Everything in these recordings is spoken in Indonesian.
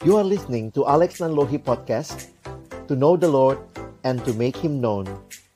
You are listening to Alex Nanlohi Podcast, to know the Lord and to make Him known.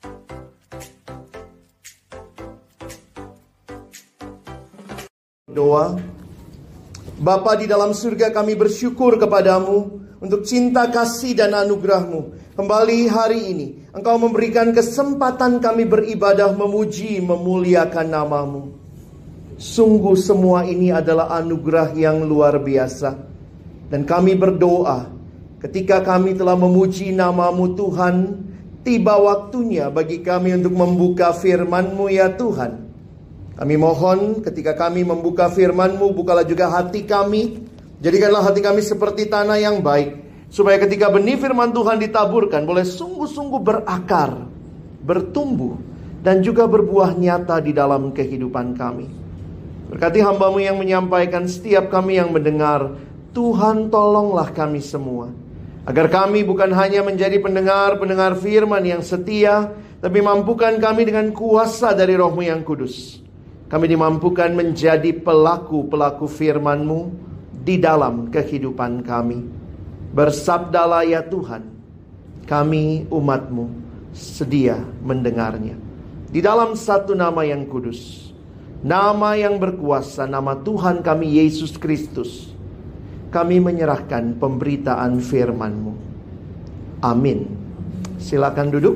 Doa. Bapa di dalam surga, kami bersyukur kepadamu untuk cinta kasih dan anugerah-Mu. Kembali hari ini Engkau memberikan kesempatan kami beribadah, memuji, memuliakan nama-Mu. Sungguh semua ini adalah anugerah yang luar biasa. Dan kami berdoa, ketika kami telah memuji nama-Mu Tuhan, tiba waktunya bagi kami untuk membuka firman-Mu ya Tuhan. Kami mohon ketika kami membuka firman-Mu, bukalah juga hati kami. Jadikanlah hati kami seperti tanah yang baik, supaya ketika benih firman Tuhan ditaburkan, boleh sungguh-sungguh berakar, bertumbuh, dan juga berbuah nyata di dalam kehidupan kami. Berkati hamba-Mu yang menyampaikan, setiap kami yang mendengar. Tuhan, tolonglah kami semua, agar kami bukan hanya menjadi pendengar firman yang setia, tapi mampukan kami dengan kuasa dari Roh-Mu yang kudus. Kami dimampukan menjadi pelaku-pelaku firman-Mu di dalam kehidupan kami. Bersabdalah ya Tuhan, kami umat-Mu sedia mendengarnya. Di dalam satu nama yang kudus, nama yang berkuasa, nama Tuhan kami Yesus Kristus, kami menyerahkan pemberitaan firman-Mu. Amin. Silakan duduk.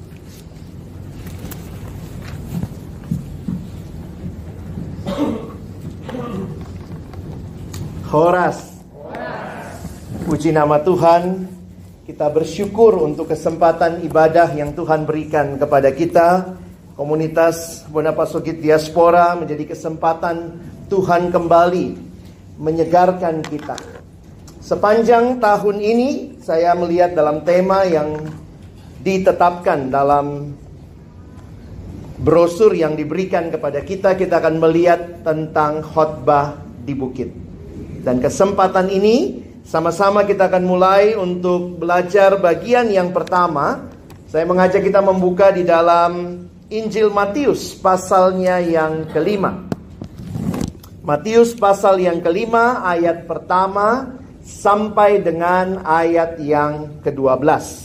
Horas. Puji nama Tuhan. Kita bersyukur untuk kesempatan ibadah yang Tuhan berikan kepada kita. Komunitas Bonapasogit Diaspora menjadi kesempatan Tuhan kembali menyegarkan kita. Sepanjang tahun ini saya melihat dalam tema yang ditetapkan dalam brosur yang diberikan kepada kita. Kita akan melihat tentang khotbah di bukit. Dan kesempatan ini sama-sama kita akan mulai untuk belajar bagian yang pertama. Saya mengajak kita membuka di dalam Injil Matius pasalnya yang kelima. Matius pasal yang kelima, ayat pertama sampai dengan ayat yang ke-12.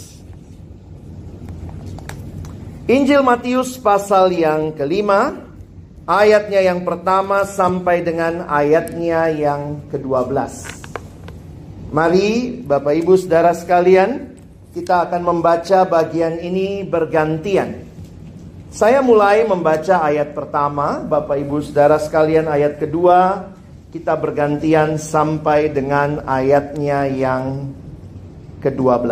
Injil Matius pasal yang kelima, ayatnya yang pertama sampai dengan ayatnya yang ke-12. Mari Bapak Ibu Saudara sekalian, kita akan membaca bagian ini bergantian. Saya mulai membaca ayat pertama, Bapak Ibu Saudara sekalian ayat kedua, kita bergantian sampai dengan ayatnya yang ke-12.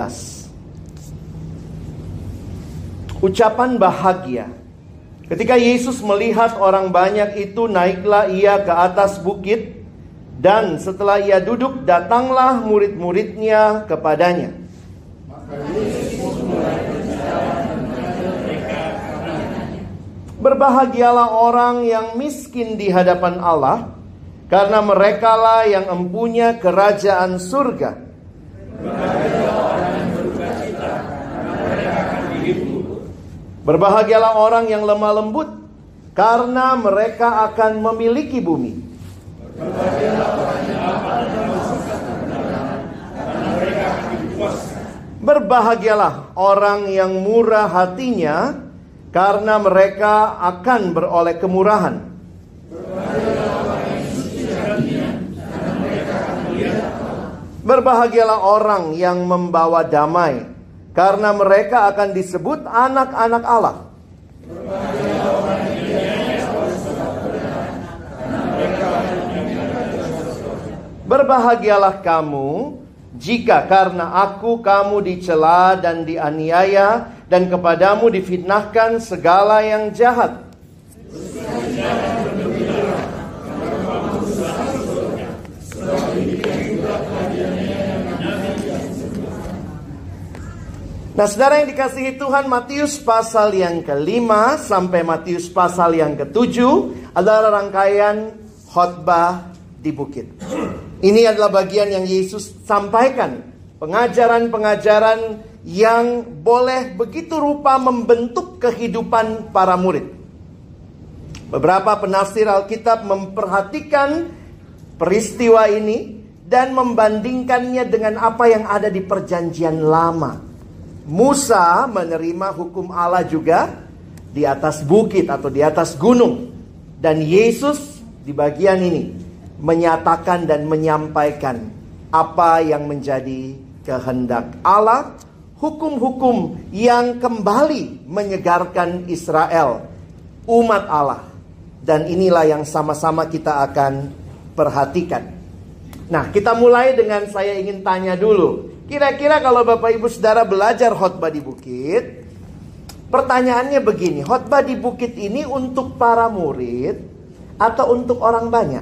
Ucapan bahagia. Ketika Yesus melihat orang banyak itu, naiklah ia ke atas bukit, dan setelah ia duduk, datanglah murid-muridnya kepadanya. Berbahagialah orang yang miskin di hadapan Allah, karena merekalah yang empunya kerajaan surga. Berbahagialah orang yang lemah lembut, karena mereka akan memiliki bumi. Berbahagialah orang yang murah hatinya, karena mereka akan beroleh kemurahan. Berbahagialah orang yang membawa damai, karena mereka akan disebut anak-anak Allah. Berbahagialah kamu jika karena aku kamu dicela dan dianiaya, dan kepadamu difitnahkan segala yang jahat. Nah, saudara yang dikasihi Tuhan, Matius pasal yang kelima sampai Matius pasal yang ketujuh adalah rangkaian khotbah di bukit. Ini adalah bagian yang Yesus sampaikan, pengajaran-pengajaran yang boleh begitu rupa membentuk kehidupan para murid. Beberapa penafsir Alkitab memperhatikan peristiwa ini dan membandingkannya dengan apa yang ada di perjanjian lama. Musa menerima hukum Allah juga di atas bukit atau di atas gunung. Dan Yesus di bagian ini menyatakan dan menyampaikan apa yang menjadi kehendak Allah. Hukum-hukum yang kembali menyegarkan Israel, umat Allah. Dan inilah yang sama-sama kita akan perhatikan. Nah, kita mulai dengan saya ingin tanya dulu. Kira-kira kalau Bapak Ibu Saudara belajar khotbah di bukit, pertanyaannya begini, khotbah di bukit ini untuk para murid atau untuk orang banyak?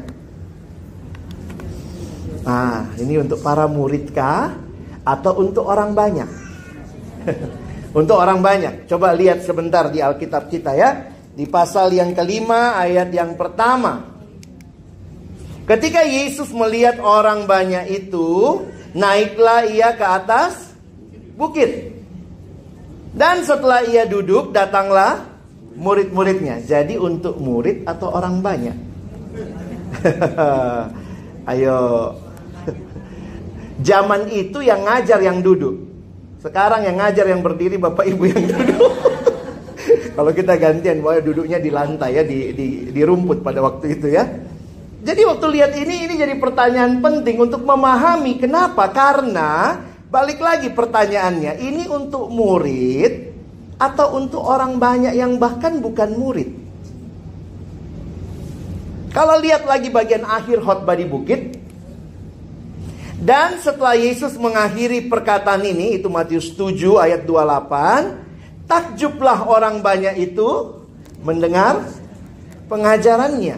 Nah, ini untuk para murid kah atau untuk orang banyak? Untuk orang banyak. Coba lihat sebentar di Alkitab kita ya. Di pasal yang kelima ayat yang pertama. Ketika Yesus melihat orang banyak itu, naiklah ia ke atas bukit. Dan setelah ia duduk, datanglah murid-muridnya. Jadi untuk murid atau orang banyak? Ayo. Zaman itu yang ngajar yang duduk. Sekarang yang ngajar yang berdiri, Bapak Ibu yang duduk. Kalau kita gantian, duduknya di lantai ya, di rumput pada waktu itu ya. Jadi waktu lihat ini jadi pertanyaan penting untuk memahami kenapa. Karena balik lagi pertanyaannya, ini untuk murid atau untuk orang banyak yang bahkan bukan murid? Kalau lihat lagi bagian akhir khotbah di bukit. Dan setelah Yesus mengakhiri perkataan ini, itu Matius 7 ayat 28, takjublah orang banyak itu mendengar pengajarannya.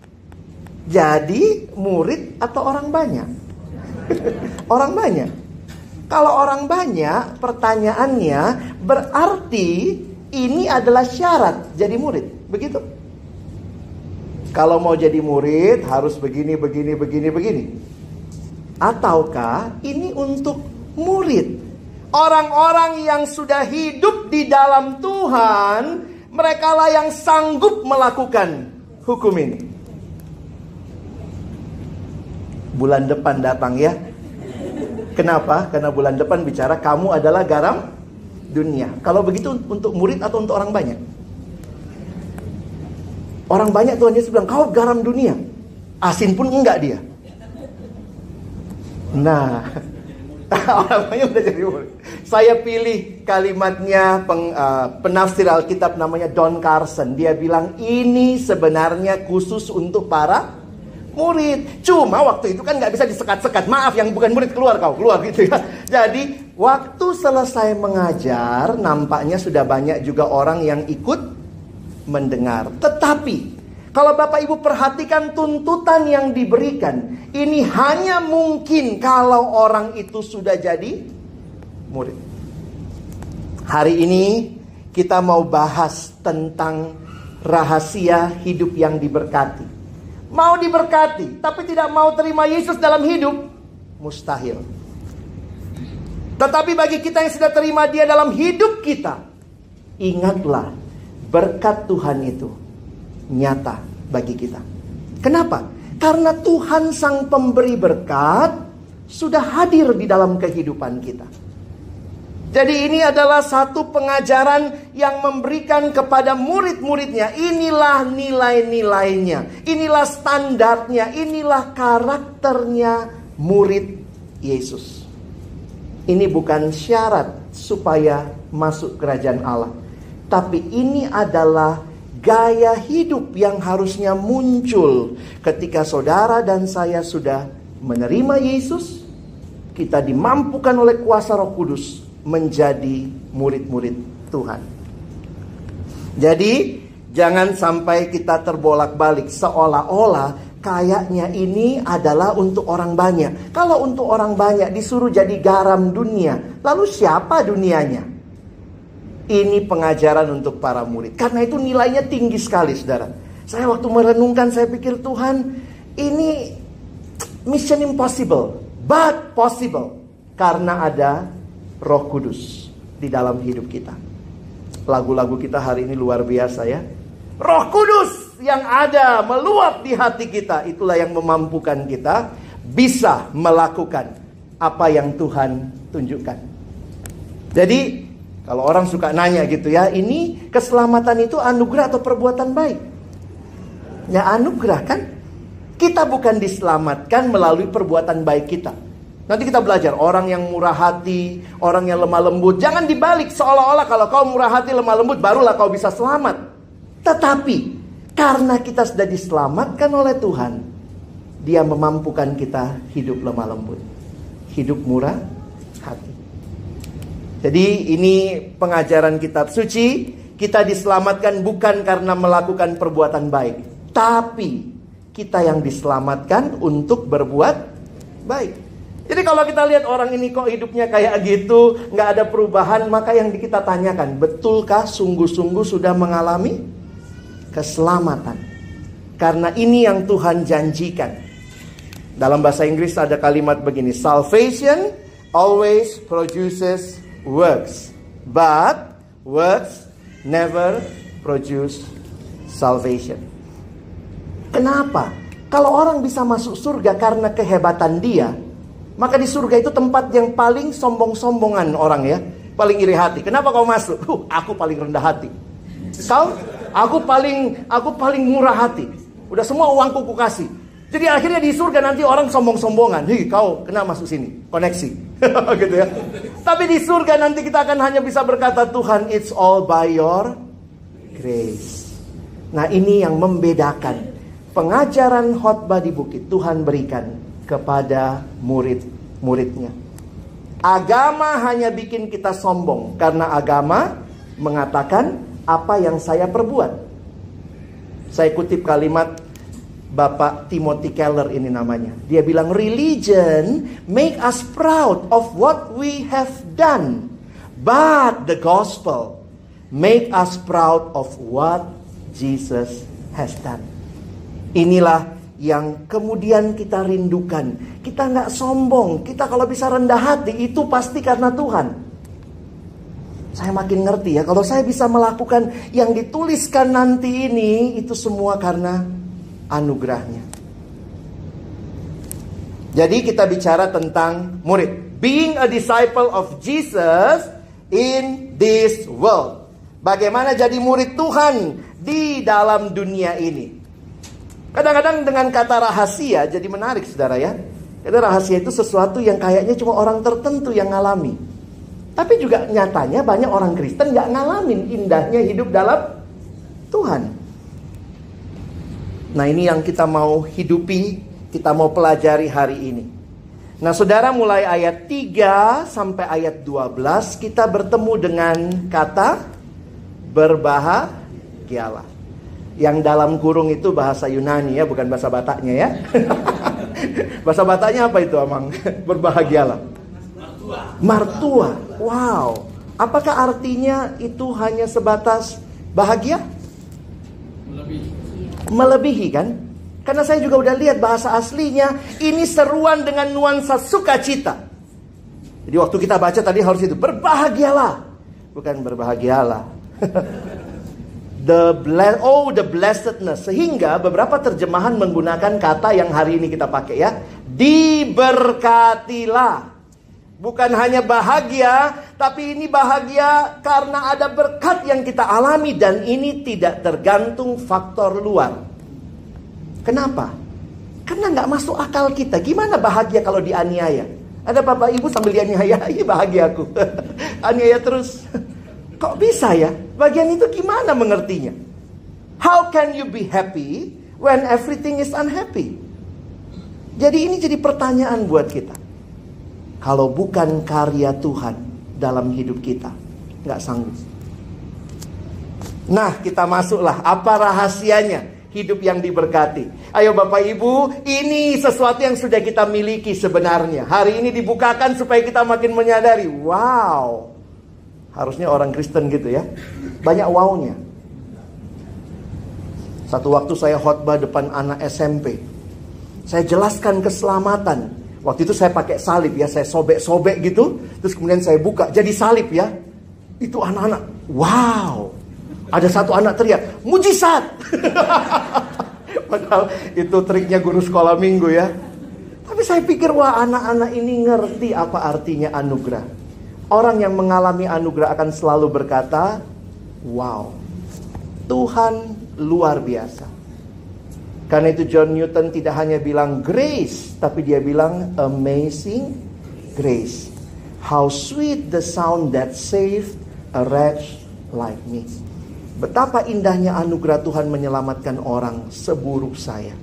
Jadi murid atau orang banyak? Orang banyak. Kalau orang banyak, pertanyaannya berarti ini adalah syarat jadi murid, begitu? Kalau mau jadi murid harus begini. Ataukah ini untuk murid? Orang-orang yang sudah hidup di dalam Tuhan, merekalah yang sanggup melakukan hukum ini. Bulan depan datang ya. Kenapa? Karena bulan depan bicara kamu adalah garam dunia. Kalau begitu untuk murid atau untuk orang banyak? Orang banyak Tuhan Yesus bilang, kau garam dunia. Asin pun enggak dia. Nah, orang banyak udah jadi murid. Saya pilih kalimatnya penafsir Alkitab namanya Don Carson. Dia bilang ini sebenarnya khusus untuk para murid. Cuma waktu itu kan nggak bisa disekat-sekat. Maaf, yang bukan murid keluar gitu ya. Jadi waktu selesai mengajar, nampaknya sudah banyak juga orang yang ikut mendengar. Tetapi kalau Bapak Ibu perhatikan tuntutan yang diberikan, ini hanya mungkin kalau orang itu sudah jadi murid. Hari ini kita mau bahas tentang rahasia hidup yang diberkati. Mau diberkati, tapi tidak mau terima Yesus dalam hidup, mustahil. Tetapi bagi kita yang sudah terima Dia dalam hidup kita, ingatlah, berkat Tuhan itu nyata bagi kita. Kenapa? Karena Tuhan Sang Pemberi berkat sudah hadir di dalam kehidupan kita. Jadi ini adalah satu pengajaran yang memberikan kepada murid-muridnya. Inilah nilai-nilainya, inilah standarnya, inilah karakternya murid Yesus. Ini bukan syarat supaya masuk kerajaan Allah, tapi ini adalah gaya hidup yang harusnya muncul ketika saudara dan saya sudah menerima Yesus. Kita dimampukan oleh kuasa Roh Kudus menjadi murid-murid Tuhan. Jadi jangan sampai kita terbolak-balik seolah-olah kayaknya ini adalah untuk orang banyak. Kalau untuk orang banyak disuruh jadi garam dunia, lalu siapa dunianya? Ini pengajaran untuk para murid. Karena itu nilainya tinggi sekali, saudara. Saya waktu merenungkan, saya pikir Tuhan, ini mission impossible, but possible. Karena ada Roh Kudus di dalam hidup kita. Lagu-lagu kita hari ini luar biasa ya. Roh Kudus yang ada meluap di hati kita, itulah yang memampukan kita bisa melakukan apa yang Tuhan tunjukkan. Jadi kalau orang suka nanya gitu ya, ini keselamatan itu anugerah atau perbuatan baik? Ya anugerah kan. Kita bukan diselamatkan melalui perbuatan baik kita. Nanti kita belajar orang yang murah hati, orang yang lemah lembut. Jangan dibalik seolah-olah kalau kau murah hati, lemah lembut, barulah kau bisa selamat. Tetapi karena kita sudah diselamatkan oleh Tuhan, Dia memampukan kita hidup lemah lembut, hidup murah hati. Jadi ini pengajaran kitab suci. Kita diselamatkan bukan karena melakukan perbuatan baik, tapi kita yang diselamatkan untuk berbuat baik. Jadi kalau kita lihat orang ini kok hidupnya kayak gitu, nggak ada perubahan, maka yang kita tanyakan, betulkah sungguh-sungguh sudah mengalami keselamatan? Karena ini yang Tuhan janjikan. Dalam bahasa Inggris ada kalimat begini, salvation always produces works, but works never produce salvation. Kenapa? Kalau orang bisa masuk surga karena kehebatan dia, maka di surga itu tempat yang paling sombong-sombongan orang ya, paling iri hati. Kenapa kau masuk? Aku paling rendah hati. Kau? Aku paling murah hati. Udah semua uangku kasih. Jadi akhirnya di surga nanti orang sombong-sombongan. Kau kena masuk sini, koneksi. Gitu ya. Tapi di surga nanti kita akan hanya bisa berkata, Tuhan, it's all by your grace. Nah ini yang membedakan pengajaran khotbah di bukit Tuhan berikan kepada murid-muridnya. Agama hanya bikin kita sombong, karena agama mengatakan apa yang saya perbuat. Saya kutip kalimat Bapak Timothy Keller ini namanya. Dia bilang, religion make us proud of what we have done, but the gospel make us proud of what Jesus has done. Inilah yang kemudian kita rindukan. Kita nggak sombong. Kita kalau bisa rendah hati, itu pasti karena Tuhan. Saya makin ngerti ya, kalau saya bisa melakukan yang dituliskan nanti ini, itu semua karena anugerahnya. Jadi kita bicara tentang murid. Being a disciple of Jesus in this world. Bagaimana jadi murid Tuhan di dalam dunia ini. Kadang-kadang dengan kata rahasia jadi menarik saudara ya. Karena rahasia itu sesuatu yang kayaknya cuma orang tertentu yang ngalami. Tapi juga nyatanya banyak orang Kristen gak ngalamin indahnya hidup dalam Tuhan. Nah ini yang kita mau hidupi, kita mau pelajari hari ini. Nah saudara, mulai ayat 3 sampai ayat 12 kita bertemu dengan kata berbahagialah. Yang dalam kurung itu bahasa Yunani ya, bukan bahasa Bataknya ya. Bahasa Bataknya apa itu Amang? Berbahagialah. Martua. Wow. Apakah artinya itu hanya sebatas bahagia? Melebihi kan? Karena saya juga udah lihat bahasa aslinya, ini seruan dengan nuansa sukacita. Jadi waktu kita baca tadi harus itu, berbahagialah, bukan berbahagialah. The blessedness. Sehingga beberapa terjemahan menggunakan kata yang hari ini kita pakai ya, diberkatilah. Bukan hanya bahagia, tapi ini bahagia karena ada berkat yang kita alami. Dan ini tidak tergantung faktor luar. Kenapa? Karena nggak masuk akal kita. Gimana bahagia kalau dianiaya? Ada bapak ibu sambil dianiaya, iya bahagia aku. Aniaya terus. Kok bisa ya? Bagian itu gimana mengertinya? How can you be happy when everything is unhappy? Jadi ini jadi pertanyaan buat kita. Kalau bukan karya Tuhan dalam hidup kita, nggak sanggup. Nah, kita masuklah. Apa rahasianya hidup yang diberkati? Ayo Bapak Ibu, ini sesuatu yang sudah kita miliki sebenarnya. Hari ini dibukakan supaya kita makin menyadari. Wow, harusnya orang Kristen gitu ya. Banyak wow-nya. Satu waktu saya khotbah depan anak SMP. Saya jelaskan keselamatan. Waktu itu saya pakai salib ya, saya sobek-sobek gitu. Terus kemudian saya buka, jadi salib ya. Itu anak-anak, wow. Ada satu anak teriak, mujizat. Padahal itu triknya guru sekolah minggu ya. Tapi Tapi saya pikir, wah, anak-anak ini ngerti apa artinya anugerah. Orang yang mengalami anugerah akan selalu berkata, wow, Tuhan luar biasa. Karena itu John Newton tidak hanya bilang grace, tapi dia bilang amazing grace. How sweet the sound that saved a wretch like me. Betapa indahnya anugerah Tuhan menyelamatkan orang seburuk saya.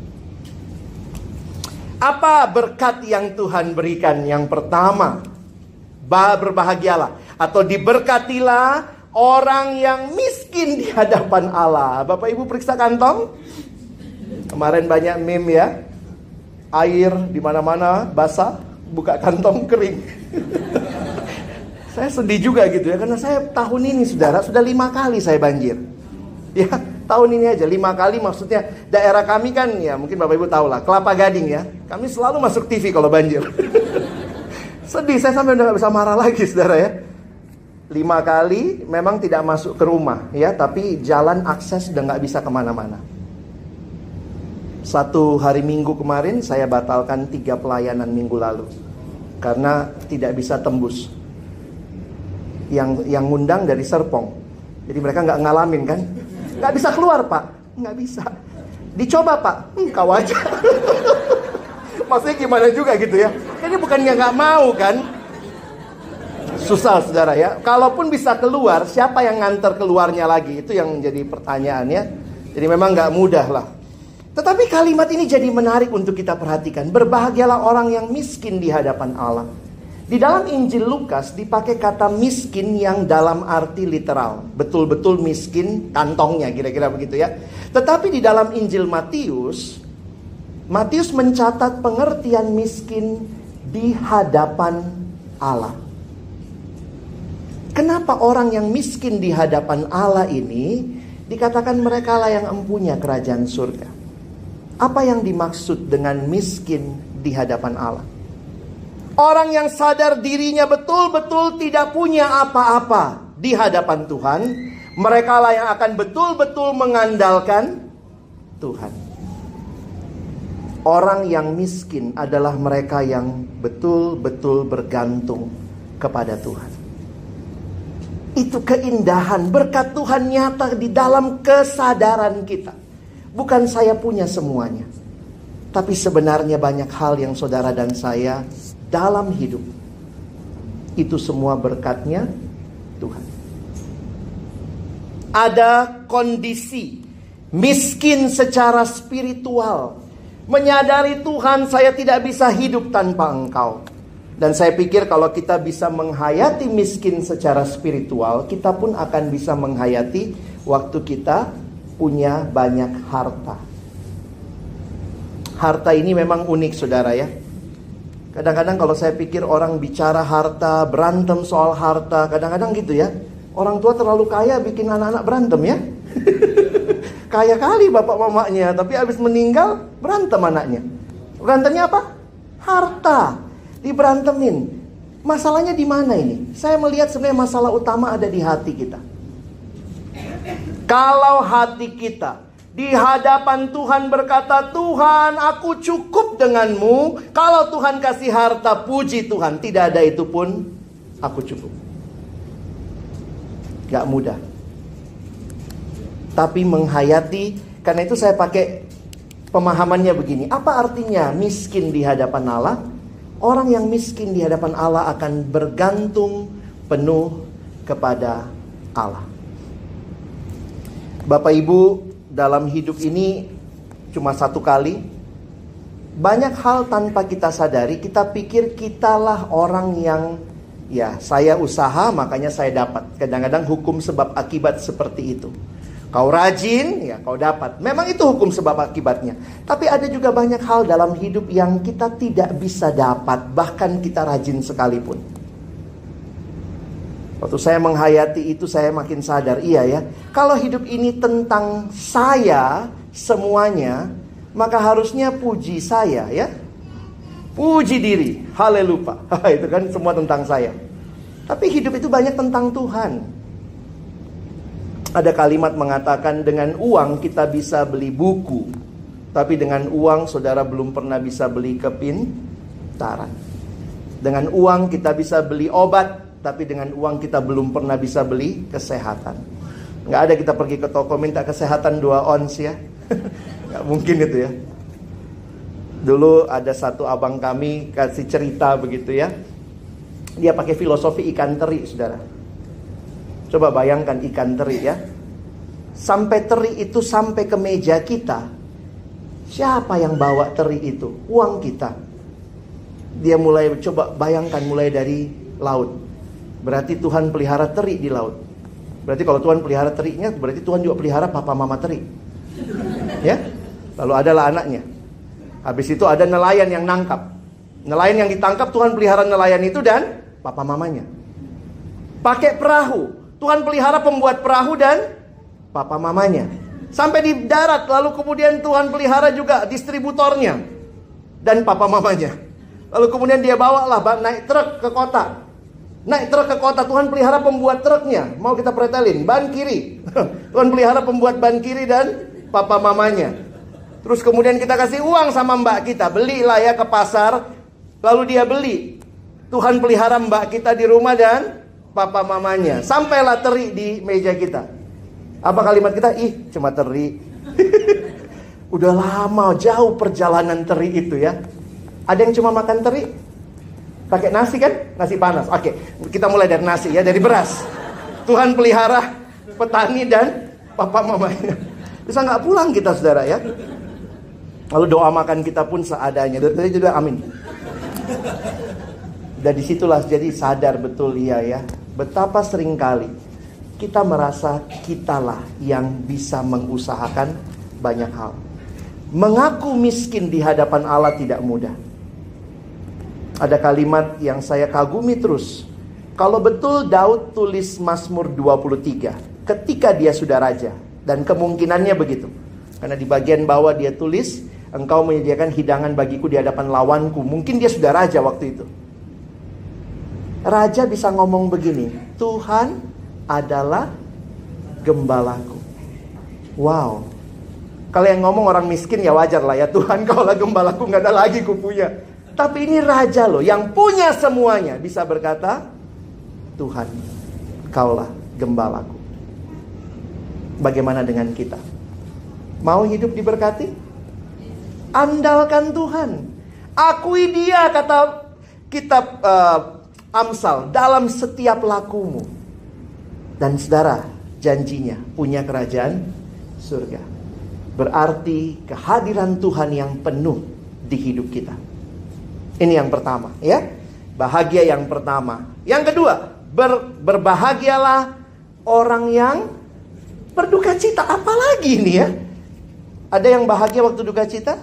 Apa berkat yang Tuhan berikan? Yang pertama, berbahagialah atau diberkatilah orang yang miskin di hadapan Allah. Bapak Ibu periksa kantong. Kemarin banyak meme ya. Air di mana-mana basah, buka kantong kering. Saya sedih juga gitu ya, karena saya tahun ini saudara sudah 5 kali saya banjir. Ya, tahun ini aja 5 kali, maksudnya daerah kami kan ya mungkin Bapak Ibu tahu lah, Kelapa Gading ya. Kami selalu masuk TV kalau banjir. Sedih, saya sampai udah gak bisa marah lagi saudara ya. 5 kali memang tidak masuk ke rumah ya, tapi jalan akses udah gak bisa kemana-mana. Satu hari Minggu kemarin saya batalkan 3 pelayanan minggu lalu karena tidak bisa tembus. Yang ngundang dari Serpong, jadi mereka nggak ngalamin kan, nggak bisa keluar Pak, nggak bisa. Dicoba Pak, kau aja. Maksudnya gimana juga gitu ya? Ini bukannya nggak mau kan? Susah saudara ya. Kalaupun bisa keluar, siapa yang nganter keluarnya lagi? Itu yang jadi pertanyaannya. Jadi memang nggak mudah lah. Tetapi kalimat ini jadi menarik untuk kita perhatikan. Berbahagialah orang yang miskin di hadapan Allah. Di dalam Injil Lukas dipakai kata miskin yang dalam arti literal. Betul-betul miskin kantongnya, kira-kira begitu ya. Tetapi di dalam Injil Matius mencatat pengertian miskin di hadapan Allah. Kenapa orang yang miskin di hadapan Allah ini dikatakan mereka lah yang empunya kerajaan surga? Apa yang dimaksud dengan miskin di hadapan Allah? Orang yang sadar dirinya betul-betul tidak punya apa-apa di hadapan Tuhan, mereka lah yang akan betul-betul mengandalkan Tuhan. Orang yang miskin adalah mereka yang betul-betul bergantung kepada Tuhan. Itu keindahan, berkat Tuhan nyata di dalam kesadaran kita. Bukan saya punya semuanya, tapi sebenarnya banyak hal yang saudara dan saya dalam hidup itu semua berkatnya Tuhan. Ada kondisi miskin secara spiritual, menyadari Tuhan, saya tidak bisa hidup tanpa Engkau. Dan saya pikir kalau kita bisa menghayati miskin secara spiritual, kita pun akan bisa menghayati waktu kita punya banyak harta. Harta ini memang unik saudara ya. Kadang-kadang kalau saya pikir orang bicara harta, berantem soal harta, kadang-kadang gitu ya. Orang tua terlalu kaya bikin anak-anak berantem ya. Kaya kali bapak mamanya, tapi habis meninggal berantem anaknya. Berantemnya apa? Harta. Diberantemin. Masalahnya di mana ini? Saya melihat sebenarnya masalah utama ada di hati kita. Kalau hati kita di hadapan Tuhan berkata, Tuhan aku cukup denganmu. Kalau Tuhan kasih harta, puji Tuhan, tidak ada itu pun aku cukup. Gak mudah. Tapi menghayati, karena itu saya pakai pemahamannya begini. Apa artinya miskin di hadapan Allah? Orang yang miskin di hadapan Allah akan bergantung penuh kepada Allah. Bapak Ibu, dalam hidup ini cuma satu kali. Banyak hal tanpa kita sadari, kita pikir kitalah orang yang ya saya usaha makanya saya dapat. Kadang-kadang hukum sebab akibat seperti itu. Kau rajin, ya kau dapat. Memang itu hukum sebab akibatnya. Tapi ada juga banyak hal dalam hidup yang kita tidak bisa dapat, bahkan kita rajin sekalipun. Waktu saya menghayati itu, saya makin sadar, iya ya, kalau hidup ini tentang saya semuanya, maka harusnya puji saya ya. Puji diri, haleluya. Itu kan semua tentang saya. Tapi hidup itu banyak tentang Tuhan. Ada kalimat mengatakan dengan uang kita bisa beli buku, tapi dengan uang saudara belum pernah bisa beli kepin pendaftaran. Dengan uang kita bisa beli obat, tapi dengan uang kita belum pernah bisa beli kesehatan. Nggak ada kita pergi ke toko minta kesehatan 2 ons ya. Nggak mungkin itu ya. Dulu ada satu abang kami kasih cerita begitu ya. Dia pakai filosofi ikan teri, saudara. Coba bayangkan ikan teri ya. Sampai teri itu sampai ke meja kita. Siapa yang bawa teri itu? Uang kita. Dia mulai coba bayangkan mulai dari laut. Berarti Tuhan pelihara teri di laut. Berarti kalau Tuhan pelihara terinya, berarti Tuhan juga pelihara papa mama teri. Ya? Lalu adalah anaknya. Habis itu ada nelayan yang nangkap. Nelayan yang ditangkap Tuhan pelihara nelayan itu dan papa mamanya. Pakai perahu. Tuhan pelihara pembuat perahu dan papa mamanya. Sampai di darat, lalu kemudian Tuhan pelihara juga distributornya dan papa mamanya. Lalu kemudian dia bawalah naik truk ke kota. Naik truk ke kota, Tuhan pelihara pembuat truknya. Mau kita pretelin, ban kiri. Tuhan pelihara pembuat ban kiri dan papa mamanya. Terus kemudian kita kasih uang sama mbak kita. Belilah ya ke pasar. Lalu dia beli. Tuhan pelihara mbak kita di rumah dan papa mamanya. Sampailah teri di meja kita. Apa kalimat kita? Ih, cuma teri. Udah lama, jauh perjalanan teri itu ya. Ada yang cuma makan teri? Pakai nasi kan? Nasi panas. Oke, kita mulai dari nasi ya, dari beras. Tuhan pelihara petani dan papa mamanya. Bisa nggak pulang kita, saudara ya? Lalu doa makan kita pun seadanya. Dari juga amin. Dan disitulah jadi sadar betul ya. Betapa seringkali kita merasa kitalah yang bisa mengusahakan banyak hal. Mengaku miskin di hadapan Allah tidak mudah. Ada kalimat yang saya kagumi terus. Kalau betul Daud tulis Mazmur 23 ketika dia sudah raja. Dan kemungkinannya begitu. Karena di bagian bawah dia tulis, engkau menyediakan hidangan bagiku di hadapan lawanku. Mungkin dia sudah raja waktu itu. Raja bisa ngomong begini, Tuhan adalah gembalaku. Wow. Kalau yang ngomong orang miskin ya wajar lah ya. Tuhan kaulah gembalaku, gak ada lagi ku punya. Tapi ini raja loh, yang punya semuanya, bisa berkata, Tuhan, kaulah gembalaku. Bagaimana dengan kita? Mau hidup diberkati? Andalkan Tuhan. Akui dia, kata kitab Amsal, dalam setiap lakumu. Dan saudara, janjinya punya kerajaan surga. Berarti kehadiran Tuhan yang penuh di hidup kita. Ini yang pertama ya. Bahagia yang pertama. Yang kedua, berbahagialah orang yang berduka cita. Apalagi ini ya? Ada yang bahagia waktu duka cita?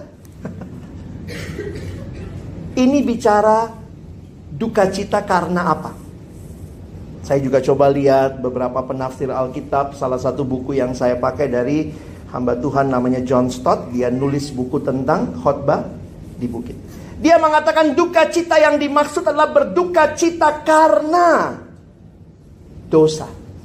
Ini bicara duka cita karena apa? Saya juga coba lihat beberapa penafsir Alkitab. Salah satu buku yang saya pakai dari hamba Tuhan namanya John Stott. Dia nulis buku tentang khotbah di bukit. Dia mengatakan duka cita yang dimaksud adalah berduka cita karena dosa.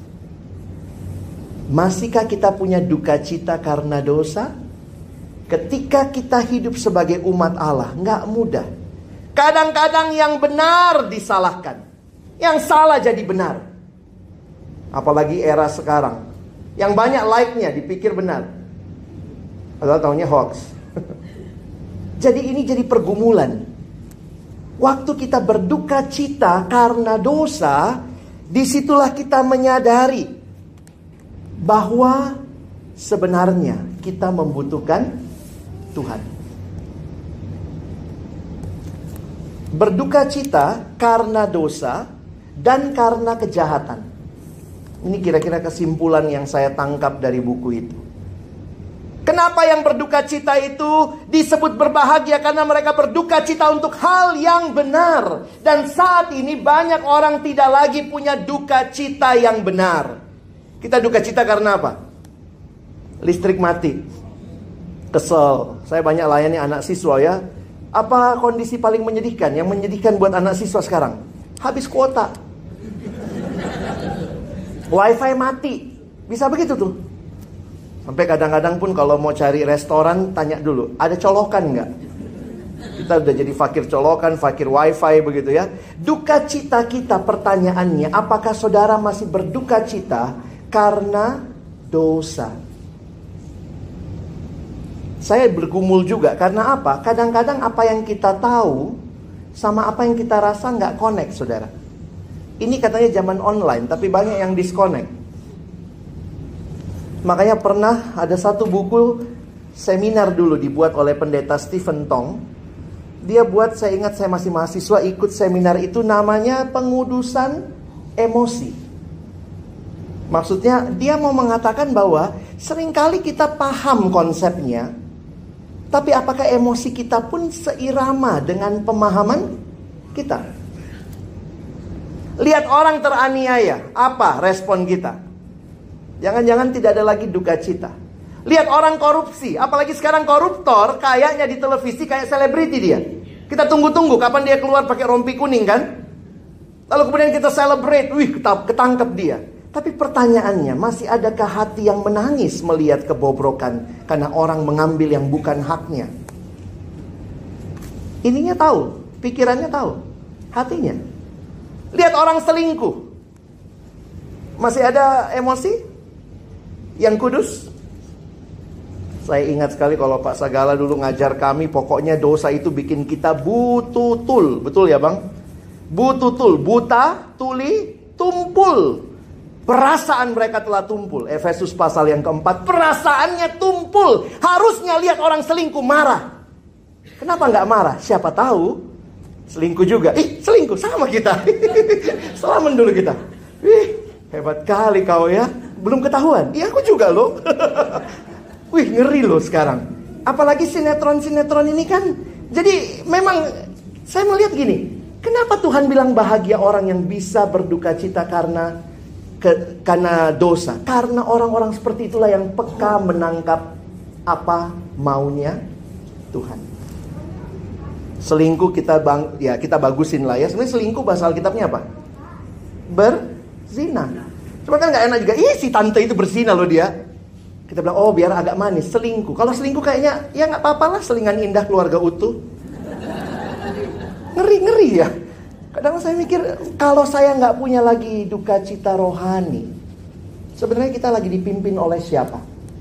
Masihkah kita punya duka cita karena dosa? Ketika kita hidup sebagai umat Allah, nggak mudah. Kadang-kadang yang benar disalahkan, yang salah jadi benar. Apalagi era sekarang, yang banyak like-nya dipikir benar, padahal taunya hoax. Jadi ini jadi pergumulan. Waktu kita berduka cita karena dosa, disitulah kita menyadari bahwa sebenarnya kita membutuhkan Tuhan. Berduka cita karena dosa dan karena kejahatan. Ini kira-kira kesimpulan yang saya tangkap dari buku itu. Kenapa yang berduka cita itu disebut berbahagia? Karena mereka berduka cita untuk hal yang benar. Dan saat ini banyak orang tidak lagi punya duka cita yang benar. Kita duka cita karena apa? Listrik mati. Kesel. Saya banyak layani anak siswa ya. Apa kondisi paling menyedihkan? Yang menyedihkan buat anak siswa sekarang? Habis kuota. Wifi mati. Bisa begitu tuh. Sampai kadang-kadang pun kalau mau cari restoran, tanya dulu, ada colokan nggak? Kita kita udah jadi fakir colokan, fakir wifi begitu ya. Duka cita kita, pertanyaannya, apakah saudara masih berduka cita karena dosa? Saya bergumul juga, karena apa? Kadang-kadang apa yang kita tahu sama apa yang kita rasa nggak connect, saudara. Ini katanya zaman online, tapi banyak yang disconnect. Makanya pernah ada satu buku seminar dulu dibuat oleh pendeta Stephen Tong. Dia buat, saya ingat saya masih mahasiswa ikut seminar itu, namanya pengudusan emosi. Maksudnya dia mau mengatakan bahwa seringkali kita paham konsepnya, tapi apakah emosi kita pun seirama dengan pemahaman kita? Lihat orang teraniaya, apa respon kita? Jangan-jangan tidak ada lagi duka cita. Lihat orang korupsi, apalagi sekarang koruptor kayaknya di televisi kayak selebriti dia. Kita tunggu-tunggu kapan dia keluar pakai rompi kuning kan? Lalu kemudian kita celebrate, wih ketangkep dia. Tapi pertanyaannya, masih adakah hati yang menangis melihat kebobrokan karena orang mengambil yang bukan haknya? Ininya tahu, pikirannya tahu, hatinya. Lihat orang selingkuh, masih ada emosi yang kudus? Saya ingat sekali kalau Pak Sagala dulu ngajar kami, pokoknya dosa itu bikin kita bututul. Betul ya Bang? Bututul, buta, tuli, tumpul. Perasaan mereka telah tumpul. Efesus pasal yang keempat, perasaannya tumpul. Harusnya lihat orang selingkuh marah. Kenapa nggak marah? Siapa tahu selingkuh juga. Selingkuh sama kita. Selamat dulu kita. Hebat kali kau ya. Belum ketahuan? Iya aku juga loh. Wih ngeri loh sekarang. Apalagi sinetron-sinetron ini kan. Jadi memang saya melihat gini. Kenapa Tuhan bilang bahagia orang yang bisa berduka cita karena dosa? Karena orang-orang seperti itulah yang peka menangkap apa maunya Tuhan. Selingkuh kita bagusin lah ya. Sebenarnya selingkuh bahasa Alkitabnya apa? Berzina. Cuma kan gak enak juga, si tante itu berzina loh dia. Kita bilang, oh biar agak manis, selingkuh. Kalau selingkuh kayaknya, ya gak apa-apa lah, selingan indah keluarga utuh. Ngeri-ngeri ya. Kadang saya mikir, kalau saya gak punya lagi duka cita rohani, sebenarnya kita lagi dipimpin oleh siapa?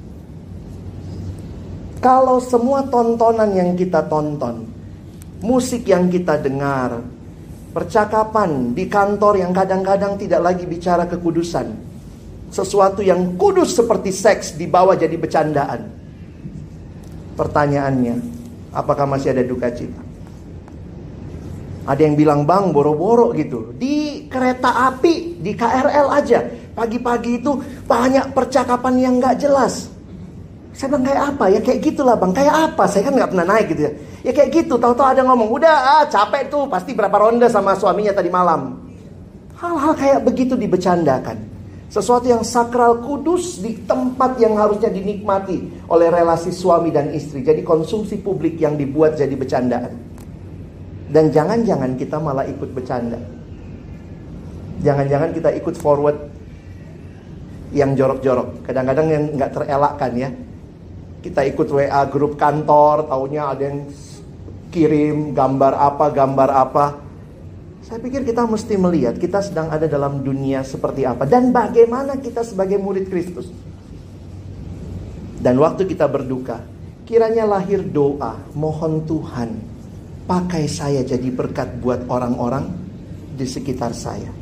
Kalau semua tontonan yang kita tonton, musik yang kita dengar, percakapan di kantor yang kadang-kadang tidak lagi bicara kekudusan, sesuatu yang kudus seperti seks dibawa jadi bercandaan. Pertanyaannya, apakah masih ada duka cita? Ada yang bilang, Bang, boro-boro gitu. Di kereta api, di KRL aja, pagi-pagi itu banyak percakapan yang gak jelas. Saya bilang, kayak apa ya? Kayak gitulah Bang, kayak apa? Saya kan gak pernah naik gitu ya. Ya kayak gitu, tahu-tahu ada ngomong, udah capek tuh, pasti berapa ronde sama suaminya tadi malam. Hal-hal kayak begitu dibecandakan. Sesuatu yang sakral kudus di tempat yang harusnya dinikmati oleh relasi suami dan istri. Jadi konsumsi publik yang dibuat jadi bercandaan. Dan jangan-jangan kita malah ikut bercanda. Jangan-jangan kita ikut forward yang jorok-jorok. Kadang-kadang yang gak terelakkan ya. Kita ikut WA grup kantor, taunya ada yang kirim gambar apa. Saya pikir kita mesti melihat kita sedang ada dalam dunia seperti apa dan bagaimana kita sebagai murid Kristus. Dan waktu kita berduka, kiranya lahir doa, mohon Tuhan pakai saya jadi berkat buat orang-orang di sekitar saya.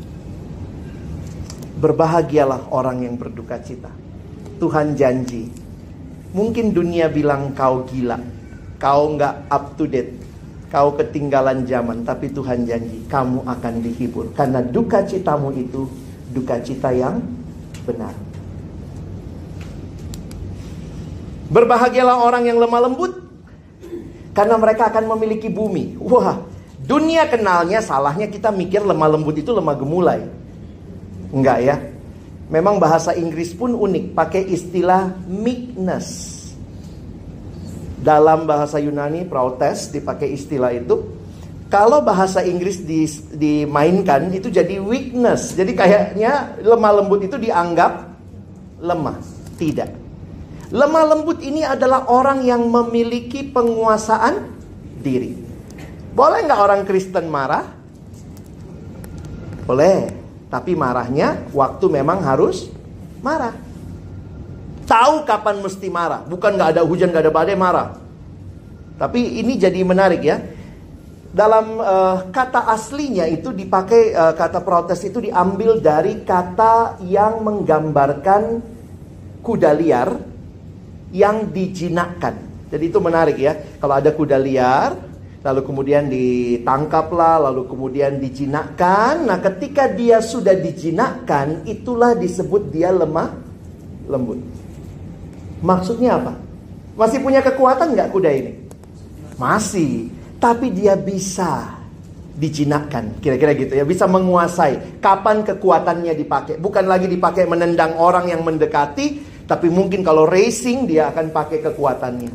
Berbahagialah orang yang berduka cita. Tuhan janji, mungkin dunia bilang kau gila, kau nggak up to date, kau ketinggalan zaman, tapi Tuhan janji kamu akan dihibur. Karena duka citamu itu duka cita yang benar. Berbahagialah orang yang lemah lembut, karena mereka akan memiliki bumi. Wah, dunia kenalnya, salahnya kita mikir lemah lembut itu lemah gemulai. Enggak ya. Memang bahasa Inggris pun unik, pakai istilah meekness. Dalam bahasa Yunani, protes, dipakai istilah itu. Kalau bahasa Inggris dimainkan, itu jadi weakness. Jadi kayaknya lemah lembut itu dianggap lemah. Tidak. Lemah lembut ini adalah orang yang memiliki penguasaan diri. Boleh nggak orang Kristen marah? Boleh. Tapi marahnya waktu memang harus marah. Tahu kapan mesti marah. Bukan nggak ada hujan, nggak ada badai, marah. Tapi ini jadi menarik ya. Dalam kata aslinya itu dipakai, kata protes itu diambil dari kata yang menggambarkan kuda liar yang dijinakkan. Jadi itu menarik ya. Kalau ada kuda liar, lalu kemudian ditangkaplah, lalu kemudian dijinakkan. Nah, ketika dia sudah dijinakkan, itulah disebut dia lemah lembut. Maksudnya apa? Masih punya kekuatan nggak kuda ini? Masih. Tapi dia bisa dijinakkan. Kira-kira gitu ya. Bisa menguasai. Kapan kekuatannya dipakai. Bukan lagi dipakai menendang orang yang mendekati. Tapi mungkin kalau racing dia akan pakai kekuatannya.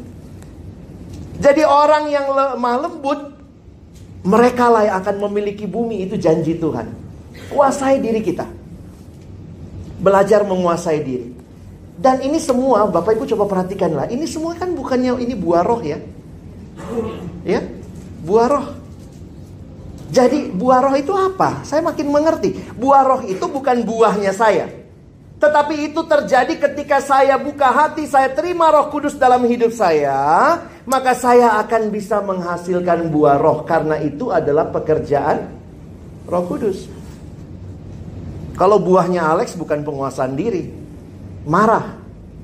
Jadi orang yang lemah lembut, mereka lah yang akan memiliki bumi. Itu janji Tuhan. Kuasai diri kita. Belajar menguasai diri. Dan ini semua, Bapak Ibu coba perhatikanlah. Ini semua kan bukannya ini buah roh ya. Ya, buah roh. Jadi buah roh itu apa? Saya makin mengerti. Buah roh itu bukan buahnya saya. Tetapi itu terjadi ketika saya buka hati, saya terima Roh Kudus dalam hidup saya, maka saya akan bisa menghasilkan buah roh. Karena itu adalah pekerjaan Roh Kudus. Kalau buahnya Alex bukan penguasaan diri, marah,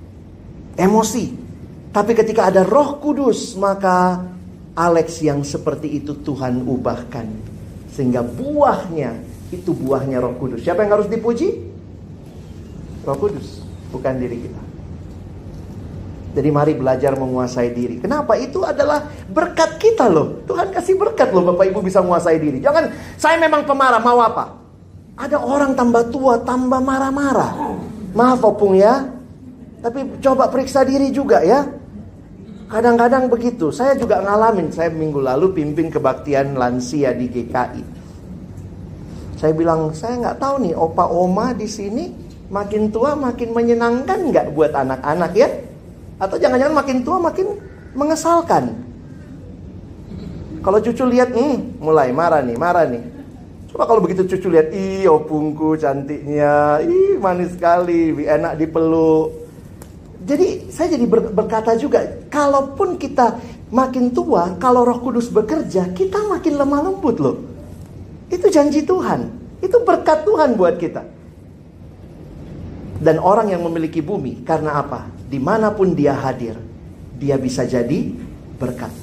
emosi. Tapi ketika ada Roh Kudus, maka Alex yang seperti itu Tuhan ubahkan. Sehingga buahnya, itu buahnya Roh Kudus. Siapa yang harus dipuji? Roh Kudus, bukan diri kita. Jadi mari belajar menguasai diri. Kenapa? Itu adalah berkat kita loh. Tuhan kasih berkat loh Bapak Ibu bisa menguasai diri. Jangan, saya memang pemarah, mau apa? Ada orang tambah tua, tambah marah-marah. Maaf Opung ya. Tapi coba periksa diri juga ya. Kadang-kadang begitu. Saya juga ngalamin. Saya minggu lalu pimpin kebaktian lansia di GKI. Saya bilang, saya nggak tahu nih, opa oma di sini makin tua makin menyenangkan nggak buat anak-anak ya? Atau jangan-jangan makin tua makin mengesalkan. Kalau cucu lihat, mulai marah nih. Coba kalau begitu cucu lihat, ih opungku cantiknya, ih manis sekali, enak dipeluk. Jadi saya jadi berkata juga, kalaupun kita makin tua, kalau Roh Kudus bekerja, kita makin lemah lembut loh. Itu janji Tuhan, itu berkat Tuhan buat kita. Dan orang yang memiliki bumi, karena apa? Dimanapun dia hadir, dia bisa jadi berkat.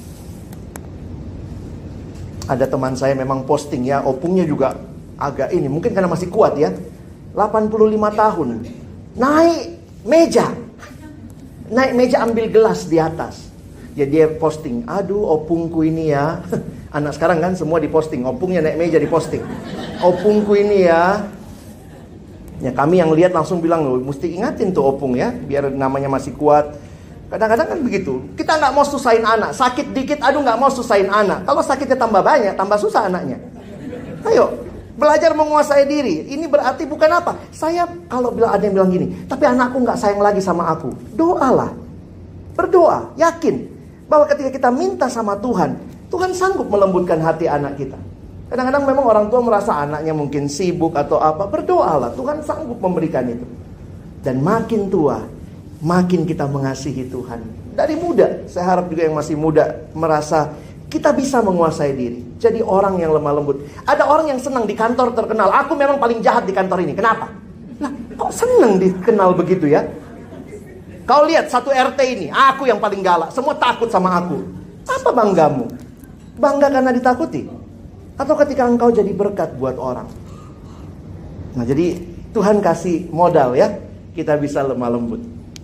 Ada teman saya memang posting ya, opungnya juga agak ini, mungkin karena masih kuat ya. 85 tahun, naik meja ambil gelas di atas. Ya dia posting, aduh opungku ini ya. Anak sekarang kan semua diposting, opungnya naik meja diposting. Opungku ini ya. Ya kami yang lihat langsung bilang, loh mesti ingatin tuh opung ya, biar namanya masih kuat. Kadang-kadang kan begitu. Kita nggak mau susahin anak, sakit dikit, aduh nggak mau susahin anak. Kalau sakitnya tambah banyak, tambah susah anaknya. Ayo, belajar menguasai diri. Ini berarti bukan apa? Saya kalau ada yang bilang gini, tapi anakku nggak sayang lagi sama aku. Doalah, berdoa, yakin bahwa ketika kita minta sama Tuhan, Tuhan sanggup melembutkan hati anak kita. Kadang-kadang memang orang tua merasa anaknya mungkin sibuk atau apa. Berdoalah, Tuhan sanggup memberikan itu. Dan makin tua, makin kita mengasihi Tuhan. Dari muda, saya harap juga yang masih muda merasa kita bisa menguasai diri. Jadi orang yang lemah lembut. Ada orang yang senang di kantor terkenal. Aku memang paling jahat di kantor ini. Kenapa? Nah, kok senang dikenal begitu ya? Kau lihat satu RT ini, aku yang paling galak. Semua takut sama aku. Apa banggamu? Bangga karena ditakuti? Atau ketika engkau jadi berkat buat orang. Nah jadi Tuhan kasih modal ya, kita bisa lemah lembut.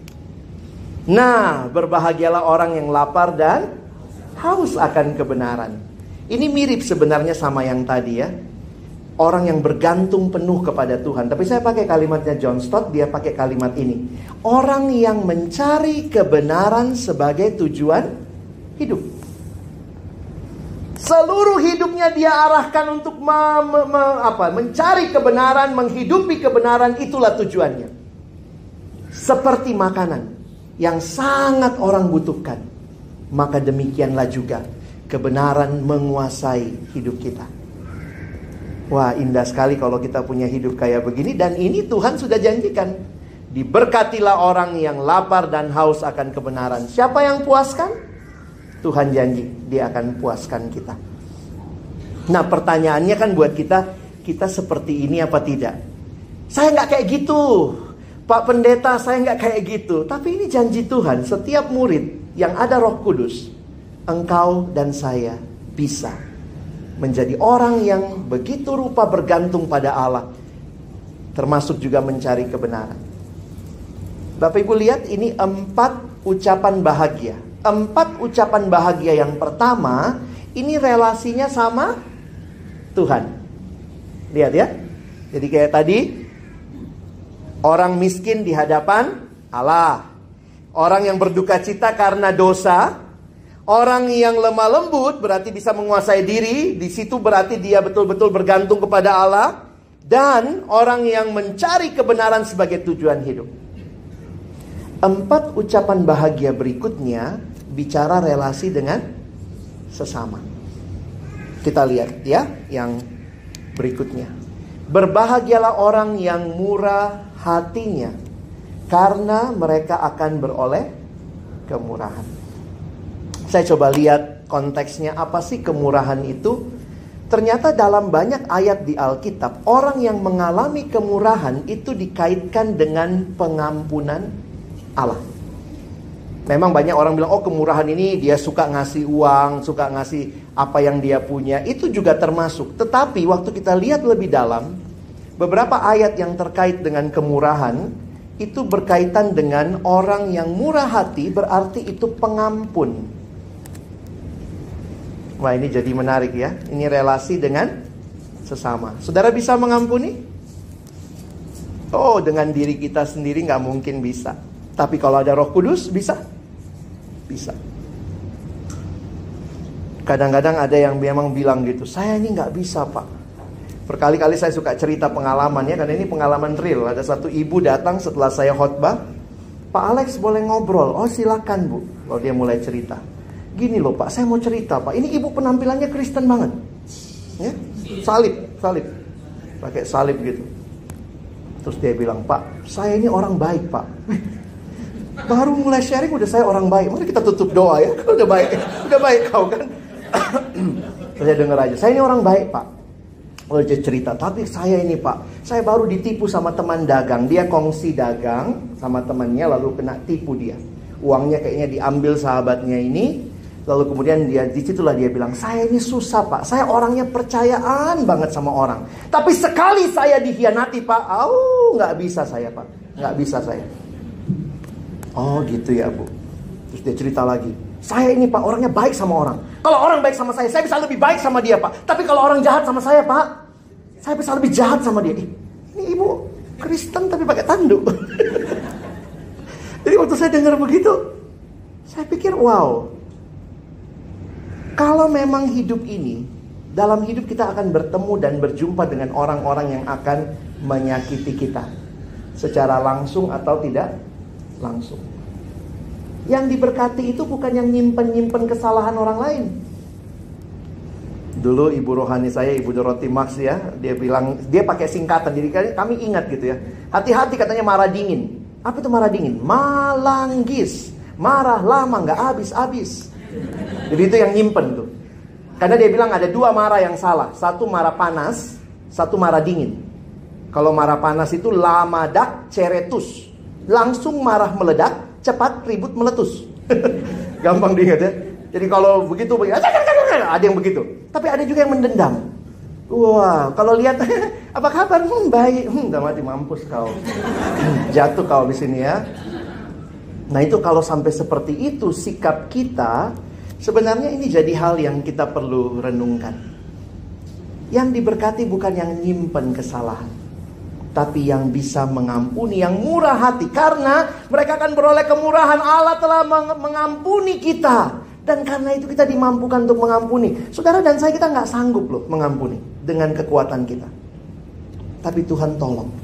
Nah, berbahagialah orang yang lapar dan haus akan kebenaran. Ini mirip sebenarnya sama yang tadi ya. Orang yang bergantung penuh kepada Tuhan. Tapi saya pakai kalimatnya John Stott, dia pakai kalimat ini. Orang yang mencari kebenaran sebagai tujuan hidup. Seluruh hidupnya dia arahkan untuk mencari kebenaran, menghidupi kebenaran, itulah tujuannya. Seperti makanan yang sangat orang butuhkan, maka demikianlah juga kebenaran menguasai hidup kita. Wah, indah sekali kalau kita punya hidup kayak begini. Dan ini Tuhan sudah janjikan. Diberkatilah orang yang lapar dan haus akan kebenaran. Siapa yang puaskan? Tuhan janji Dia akan puaskan kita. Nah, pertanyaannya kan buat kita seperti ini apa tidak? Saya nggak kayak gitu, Pak Pendeta, saya nggak kayak gitu. Tapi ini janji Tuhan, setiap murid yang ada Roh Kudus, engkau dan saya bisa menjadi orang yang begitu rupa bergantung pada Allah, termasuk juga mencari kebenaran. Bapak Ibu lihat, ini 4 ucapan bahagia. 4 ucapan bahagia yang pertama, ini relasinya sama Tuhan. Lihat ya. Jadi kayak tadi, orang miskin di hadapan Allah. Orang yang berduka cita karena dosa. Orang yang lemah lembut berarti bisa menguasai diri. Di situ berarti dia betul-betul bergantung kepada Allah. Dan orang yang mencari kebenaran sebagai tujuan hidup. 4 ucapan bahagia berikutnya bicara relasi dengan sesama. Kita lihat ya yang berikutnya. Berbahagialah orang yang murah hatinya, karena mereka akan beroleh kemurahan. Saya coba lihat konteksnya, apa sih kemurahan itu? Ternyata dalam banyak ayat di Alkitab, orang yang mengalami kemurahan itu dikaitkan dengan pengampunan Allah. Memang banyak orang bilang, oh kemurahan ini dia suka ngasih uang, suka ngasih apa yang dia punya. Itu juga termasuk. Tetapi waktu kita lihat lebih dalam, beberapa ayat yang terkait dengan kemurahan itu berkaitan dengan orang yang murah hati, berarti itu pengampun. Wah, ini jadi menarik ya. Ini relasi dengan sesama. Saudara bisa mengampuni? Oh, dengan diri kita sendiri nggak mungkin bisa. Tapi kalau ada Roh Kudus, bisa? Bisa. Kadang-kadang ada yang memang bilang gitu, saya ini nggak bisa Pak. Berkali-kali saya suka cerita pengalaman ya, karena ini pengalaman real. Ada satu ibu datang setelah saya khotbah, Pak Alex boleh ngobrol? Oh silakan Bu. Lalu dia mulai cerita. Gini loh Pak, saya mau cerita Pak. Ini ibu penampilannya Kristen banget. Ya, salib. Pakai salib gitu. Terus dia bilang, Pak, saya ini orang baik Pak. Baru mulai sharing udah saya orang baik. Mari kita tutup doa ya. Udah baik kau kan. Saya dengar aja. Saya ini orang baik Pak. Lalu dia cerita. Tapi saya ini Pak, saya baru ditipu sama teman dagang. Dia kongsi dagang sama temannya, lalu kena tipu dia. Uangnya kayaknya diambil sahabatnya ini. Lalu kemudian disitulah dia bilang, saya ini susah Pak. Saya orangnya percayaan banget sama orang. Tapi sekali saya dikhianati Pak, nggak bisa saya Pak. Nggak bisa saya. Oh gitu ya Bu. Terus dia cerita lagi, saya ini Pak orangnya baik sama orang. Kalau orang baik sama saya bisa lebih baik sama dia Pak. Tapi kalau orang jahat sama saya Pak, saya bisa lebih jahat sama dia. Ini ibu Kristen tapi pakai tanduk. Jadi waktu saya dengar begitu, saya pikir wow. Kalau memang hidup ini, dalam hidup kita akan bertemu dan berjumpa dengan orang-orang yang akan menyakiti kita, secara langsung atau tidak langsung. Yang diberkati itu bukan yang nyimpen kesalahan orang lain. Dulu ibu rohani saya, Ibu Dorothy Max ya, dia bilang, dia pakai singkatan, jadi kami ingat gitu ya. Hati-hati katanya marah dingin. Apa itu marah dingin? Malanggis. Marah lama nggak habis-habis. Jadi itu yang nyimpen tuh. Karena dia bilang ada 2 marah yang salah. Satu marah panas, satu marah dingin. Kalau marah panas itu lamadak ceretus. Langsung marah meledak, cepat ribut meletus. Gampang diingat ya. Jadi kalau begitu, ada yang begitu. Tapi ada juga yang mendendam. Wah, kalau lihat, apa kabar? Baik. Udah mati, mampus kau. Jatuh kau di sini ya. Nah itu kalau sampai seperti itu sikap kita, sebenarnya ini jadi hal yang kita perlu renungkan. Yang diberkati bukan yang nyimpen kesalahan, tapi yang bisa mengampuni, yang murah hati. Karena mereka akan beroleh kemurahan. Allah telah mengampuni kita. Dan karena itu kita dimampukan untuk mengampuni. Saudara dan saya, kita gak sanggup loh mengampuni dengan kekuatan kita. Tapi Tuhan tolong.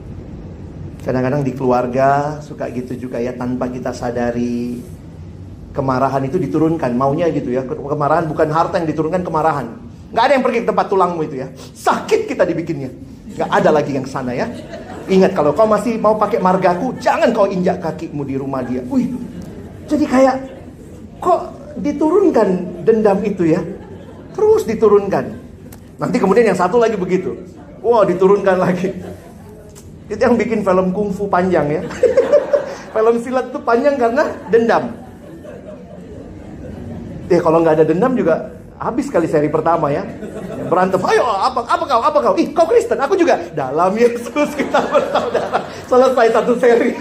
Kadang-kadang di keluarga suka gitu juga ya, tanpa kita sadari. Kemarahan itu diturunkan, maunya gitu ya. Kemarahan bukan harta yang diturunkan, kemarahan. Gak ada yang pergi ke tempat tulangmu itu ya. Sakit kita dibikinnya. Gak ada lagi yang sana ya. Ingat, kalau kau masih mau pakai margaku, jangan kau injak kakimu di rumah dia. Wih, jadi kayak kok diturunkan dendam itu ya. Terus diturunkan. Nanti kemudian yang satu lagi begitu. Wah, diturunkan lagi. Itu yang bikin film kungfu panjang ya. Film silat itu panjang karena dendam. Kalau nggak ada dendam juga habis kali seri pertama ya. Berantem, ayo apa kau? Ih, kau Kristen, aku juga. Dalam Yesus kita bersaudara. Selesai satu seri.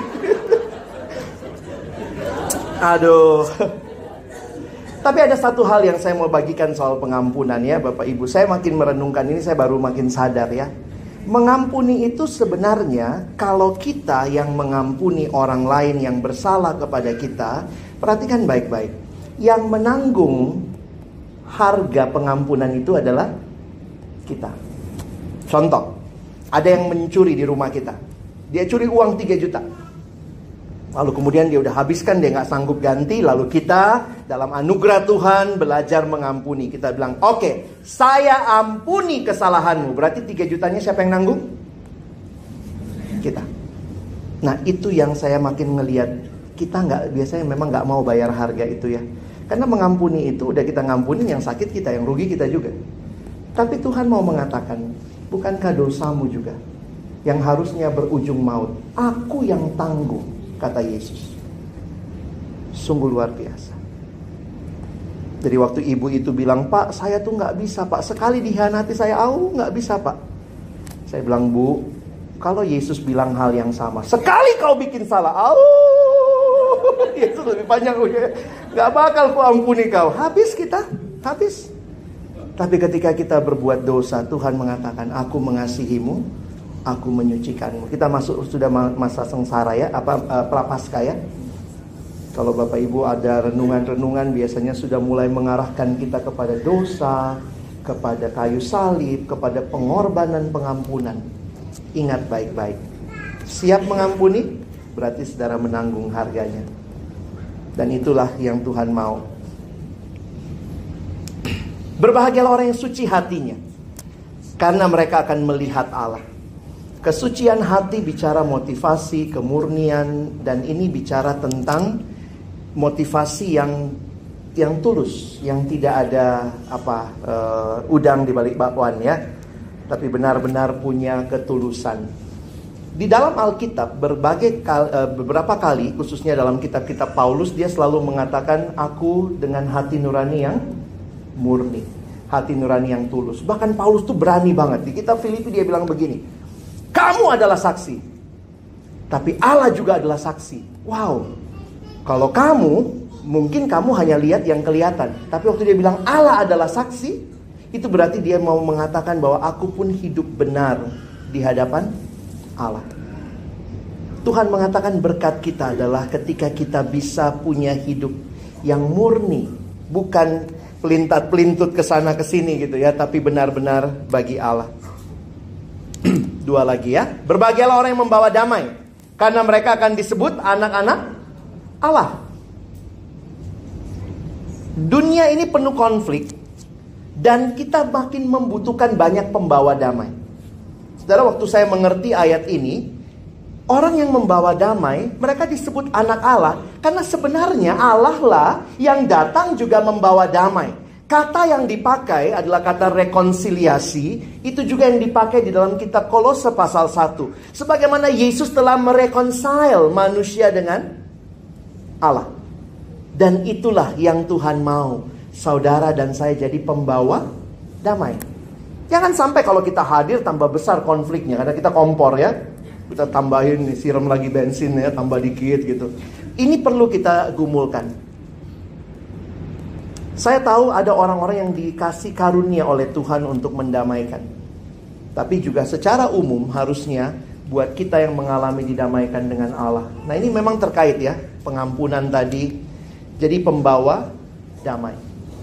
Aduh. Tapi ada satu hal yang saya mau bagikan soal pengampunan ya Bapak Ibu. Saya makin merenungkan ini, saya baru makin sadar ya. Mengampuni itu sebenarnya, kalau kita yang mengampuni orang lain yang bersalah kepada kita, perhatikan baik-baik. Yang menanggung harga pengampunan itu adalah kita. Contoh, ada yang mencuri di rumah kita. Dia curi uang 3 juta. Lalu kemudian dia udah habiskan, dia gak sanggup ganti. Lalu kita dalam anugerah Tuhan belajar mengampuni. Kita bilang, oke, saya ampuni kesalahanmu. Berarti 3 jutanya siapa yang nanggung? Kita. Nah, itu yang saya makin ngelihat. Kita biasanya memang gak mau bayar harga itu ya. Karena mengampuni itu udah kita ngampunin yang sakit kita, yang rugi kita juga. Tapi Tuhan mau mengatakan, bukankah dosamu juga yang harusnya berujung maut? Aku yang tanggung, kata Yesus. Sungguh luar biasa. Jadi waktu ibu itu bilang, Pak, saya tuh gak bisa Pak, sekali dihianati saya, gak bisa Pak. Saya bilang, Bu, kalau Yesus bilang hal yang sama, sekali kau bikin salah, Yesus lebih panjang, gak bakal ku ampuni kau. Habis kita, habis. Tapi ketika kita berbuat dosa, Tuhan mengatakan, aku mengasihimu, aku menyucikanmu. Kita masuk sudah masa sengsara ya, prapaskah ya. Kalau Bapak Ibu ada renungan-renungan, biasanya sudah mulai mengarahkan kita kepada dosa, kepada kayu salib, kepada pengorbanan pengampunan. Ingat baik-baik, siap mengampuni berarti saudara menanggung harganya. Dan itulah yang Tuhan mau. Berbahagialah orang yang suci hatinya, karena mereka akan melihat Allah. Kesucian hati bicara motivasi, kemurnian, dan ini bicara tentang motivasi yang tulus, yang tidak ada udang di balik bakwan ya, tapi benar-benar punya ketulusan. Di dalam Alkitab beberapa kali, khususnya dalam kitab-kitab Paulus, dia selalu mengatakan, aku dengan hati nurani yang murni, hati nurani yang tulus. Bahkan Paulus tuh berani banget. Di kitab Filipi dia bilang begini, kamu adalah saksi, tapi Allah juga adalah saksi. Wow, kalau mungkin kamu hanya lihat yang kelihatan, tapi waktu dia bilang Allah adalah saksi, itu berarti dia mau mengatakan bahwa aku pun hidup benar di hadapan Allah. Tuhan mengatakan berkat kita adalah ketika kita bisa punya hidup yang murni, bukan pelintat-pelintut kesana kesini gitu ya, tapi benar-benar bagi Allah. Dua lagi ya. Berbahagialah orang yang membawa damai, karena mereka akan disebut anak-anak Allah. Dunia ini penuh konflik, dan kita makin membutuhkan banyak pembawa damai. Saudara, waktu saya mengerti ayat ini, orang yang membawa damai, mereka disebut anak Allah, karena sebenarnya Allah lah yang datang juga membawa damai. Kata yang dipakai adalah kata rekonsiliasi. Itu juga yang dipakai di dalam kitab Kolose pasal 1. Sebagaimana Yesus telah mereconcile manusia dengan Allah. Dan itulah yang Tuhan mau, saudara dan saya jadi pembawa damai. Jangan sampai kalau kita hadir tambah besar konfliknya, karena kita kompor ya. Kita tambahin, siram lagi bensin ya, tambah dikit gitu. Ini perlu kita gumulkan. Saya tahu ada orang-orang yang dikasih karunia oleh Tuhan untuk mendamaikan. Tapi juga secara umum harusnya buat kita yang mengalami didamaikan dengan Allah. Nah, ini memang terkait ya, pengampunan tadi. Jadi pembawa damai.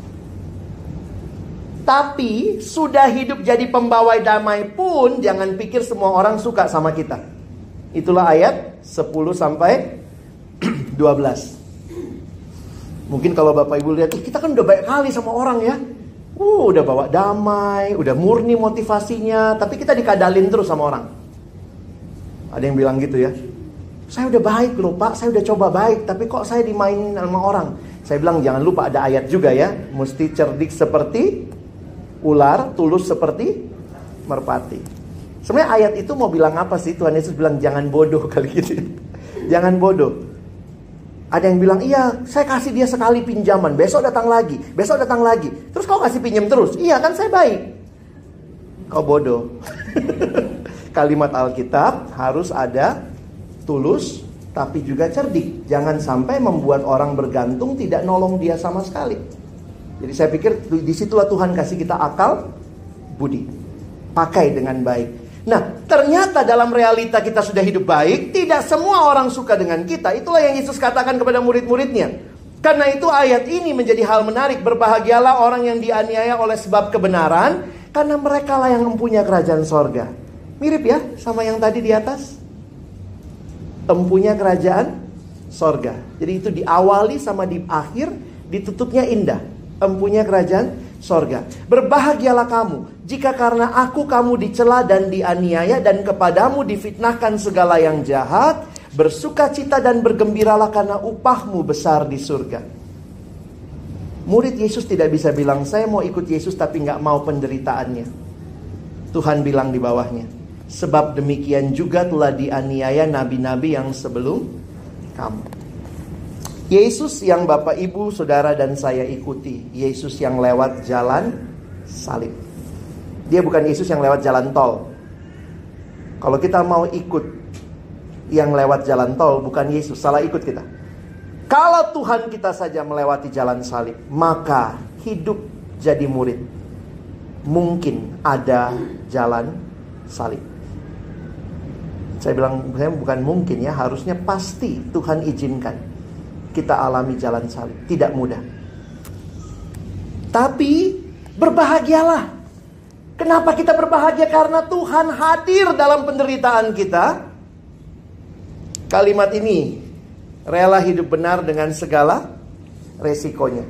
Tapi sudah hidup jadi pembawa damai pun jangan pikir semua orang suka sama kita. Itulah ayat 10 sampai 12. Mungkin kalau Bapak Ibu lihat, kita kan udah baik kali sama orang ya. Udah bawa damai, udah murni motivasinya, tapi kita dikadalin terus sama orang. Ada yang bilang gitu ya. Saya udah baik loh Pak, saya udah coba baik, tapi kok saya dimainin sama orang. Saya bilang jangan lupa ada ayat juga ya. Mesti cerdik seperti ular, tulus seperti merpati. Sebenarnya ayat itu mau bilang apa sih? Tuhan Yesus bilang jangan bodoh kali gitu. Jangan bodoh. Ada yang bilang, iya saya kasih dia sekali pinjaman, besok datang lagi, besok datang lagi. Terus kau kasih pinjam terus? Iya kan saya baik. Kau bodoh. Kalimat Alkitab harus ada tulus tapi juga cerdik. Jangan sampai membuat orang bergantung tidak nolong dia sama sekali. Jadi saya pikir disitulah Tuhan kasih kita akal budi. Pakai dengan baik. Nah, ternyata dalam realita kita sudah hidup baik, tidak semua orang suka dengan kita. Itulah yang Yesus katakan kepada murid-muridnya. Karena itu ayat ini menjadi hal menarik. Berbahagialah orang yang dianiaya oleh sebab kebenaran, karena mereka lah yang mempunyai kerajaan sorga. Mirip ya sama yang tadi di atas. Empunya kerajaan sorga. Jadi itu diawali sama di akhir, ditutupnya indah. Empunya kerajaan sorga. Berbahagialah kamu jika karena aku kamu dicela dan dianiaya dan kepadamu difitnahkan segala yang jahat. Bersukacita dan bergembiralah karena upahmu besar di surga. Murid Yesus tidak bisa bilang saya mau ikut Yesus tapi gak mau penderitaannya. Tuhan bilang di bawahnya, sebab demikian juga telah dianiaya nabi-nabi yang sebelum kamu. Yesus yang Bapak Ibu, Saudara dan saya ikuti, Yesus yang lewat jalan salib. Dia bukan Yesus yang lewat jalan tol. Kalau kita mau ikut yang lewat jalan tol, bukan Yesus, salah ikut kita. Kalau Tuhan kita saja melewati jalan salib, maka hidup jadi murid mungkin ada jalan salib. Saya bilang, saya bukan mungkin ya, harusnya pasti Tuhan izinkan kita alami jalan salib. Tidak mudah. Tapi berbahagialah. Kenapa kita berbahagia? Karena Tuhan hadir dalam penderitaan kita. Kalimat ini, rela hidup benar dengan segala resikonya.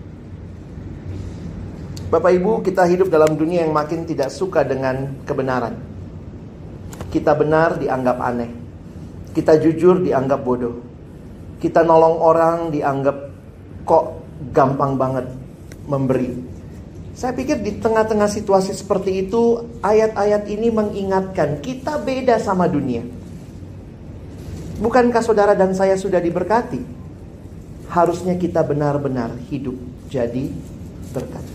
Bapak Ibu, kita hidup dalam dunia yang makin tidak suka dengan kebenaran. Kita benar dianggap aneh. Kita jujur dianggap bodoh. Kita nolong orang dianggap kok gampang banget memberi. Saya pikir di tengah-tengah situasi seperti itu, ayat-ayat ini mengingatkan kita beda sama dunia. Bukankah saudara dan saya sudah diberkati? Harusnya kita benar-benar hidup jadi berkat.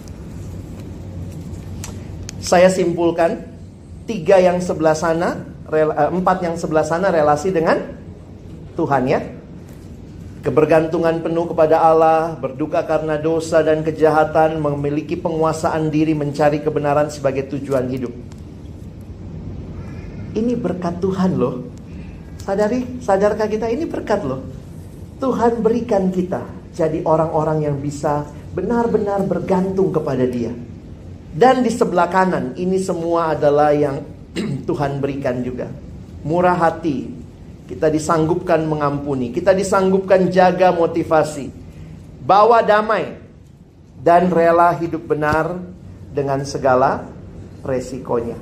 Saya simpulkan, 4 yang sebelah sana relasi dengan Tuhan ya. Kebergantungan penuh kepada Allah, berduka karena dosa dan kejahatan, memiliki penguasaan diri, mencari kebenaran sebagai tujuan hidup. Ini berkat Tuhan loh. Sadarkah kita ini berkat loh. Tuhan berikan kita jadi orang-orang yang bisa benar-benar bergantung kepada Dia. Dan di sebelah kanan, ini semua adalah yang Tuhan berikan juga. Murah hati. Kita disanggupkan mengampuni. Kita disanggupkan jaga motivasi. Bawa damai. Dan rela hidup benar dengan segala resikonya.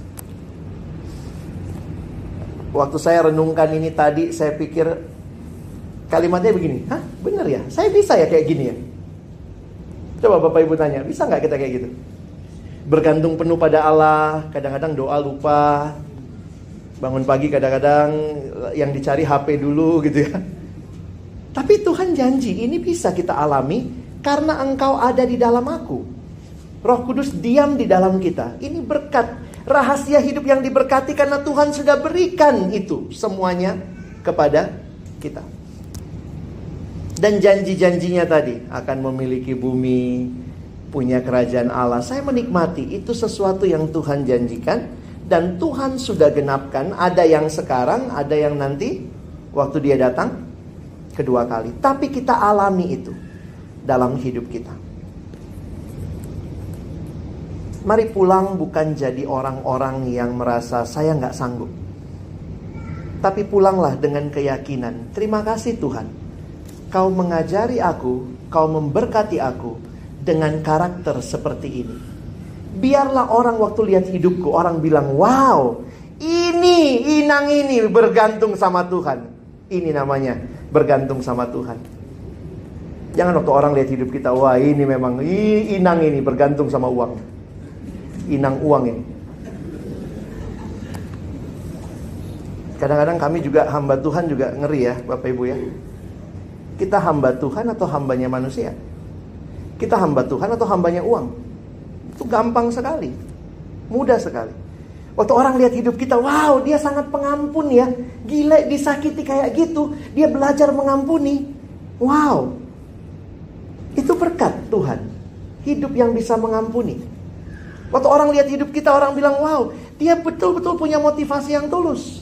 Waktu saya renungkan ini tadi, saya pikir kalimatnya begini. Hah? Bener ya? Saya bisa ya kayak gini ya? Coba Bapak Ibu tanya, bisa gak kita kayak gitu? Bergantung penuh pada Allah. Kadang-kadang doa lupa. Bangun pagi kadang-kadang yang dicari HP dulu gitu ya. Tapi Tuhan janji ini bisa kita alami karena Engkau ada di dalam aku. Roh Kudus diam di dalam kita. Ini berkat, rahasia hidup yang diberkati karena Tuhan sudah berikan itu semuanya kepada kita. Dan janji-janjinya tadi akan memiliki bumi, punya kerajaan Allah. Saya menikmati itu sesuatu yang Tuhan janjikan. Dan Tuhan sudah genapkan. Ada yang sekarang, ada yang nanti waktu Dia datang kedua kali. Tapi kita alami itu dalam hidup kita. Mari pulang bukan jadi orang-orang yang merasa saya gak sanggup. Tapi pulanglah dengan keyakinan. Terima kasih Tuhan. Kau mengajari aku, Kau memberkati aku dengan karakter seperti ini. Biarlah orang waktu lihat hidupku, orang bilang, wow, Inang ini bergantung sama Tuhan. Ini namanya bergantung sama Tuhan. Jangan waktu orang lihat hidup kita, wah ini memang Inang ini bergantung sama uang. Inang uang ini. Kadang-kadang kami juga hamba Tuhan juga ngeri ya Bapak Ibu ya. Kita hamba Tuhan atau hambanya manusia? Kita hamba Tuhan atau hambanya uang? Itu gampang sekali, mudah sekali. Waktu orang lihat hidup kita, wow dia sangat pengampun ya. Gila disakiti kayak gitu, dia belajar mengampuni. Wow, itu berkat Tuhan. Hidup yang bisa mengampuni. Waktu orang lihat hidup kita, orang bilang, wow dia betul-betul punya motivasi yang tulus.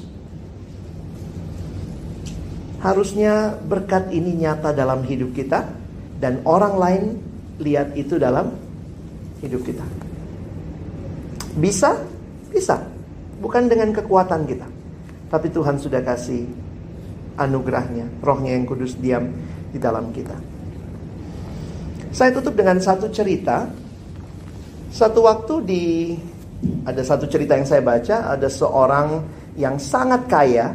Harusnya berkat ini nyata dalam hidup kita, dan orang lain lihat itu dalam hidup kita. Bisa? Bisa. Bukan dengan kekuatan kita, tapi Tuhan sudah kasih anugerahnya, Rohnya yang kudus diam di dalam kita. Saya tutup dengan satu cerita. Satu waktu ada satu cerita yang saya baca. Ada seorang yang sangat kaya,